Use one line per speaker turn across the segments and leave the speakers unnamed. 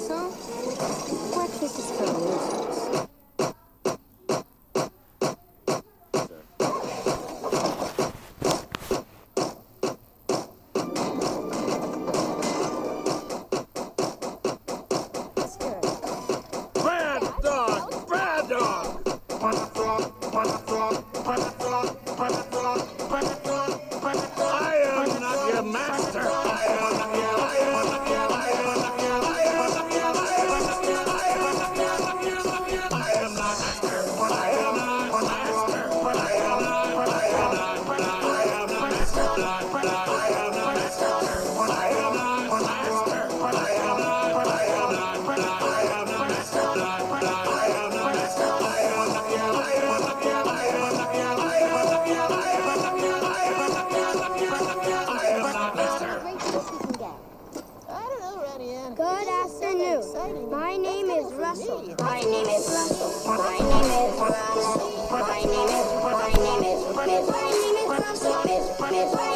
so? Breakfast is for losers.
Good afternoon. My name is Russell. My name is Russell. My name is Russell. My name is my name is my name is Russell. My name is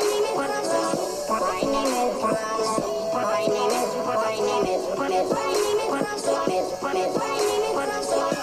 Russell. My name is Russell. My name is my name is my name is Russell. My name is Russell.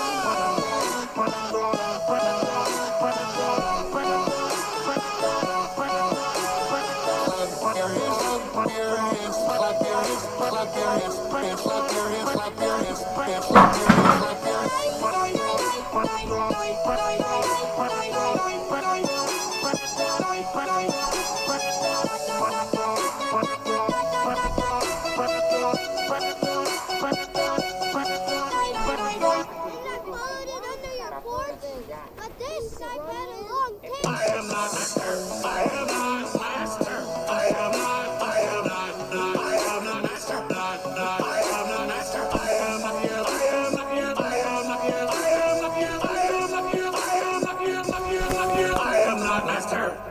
Master.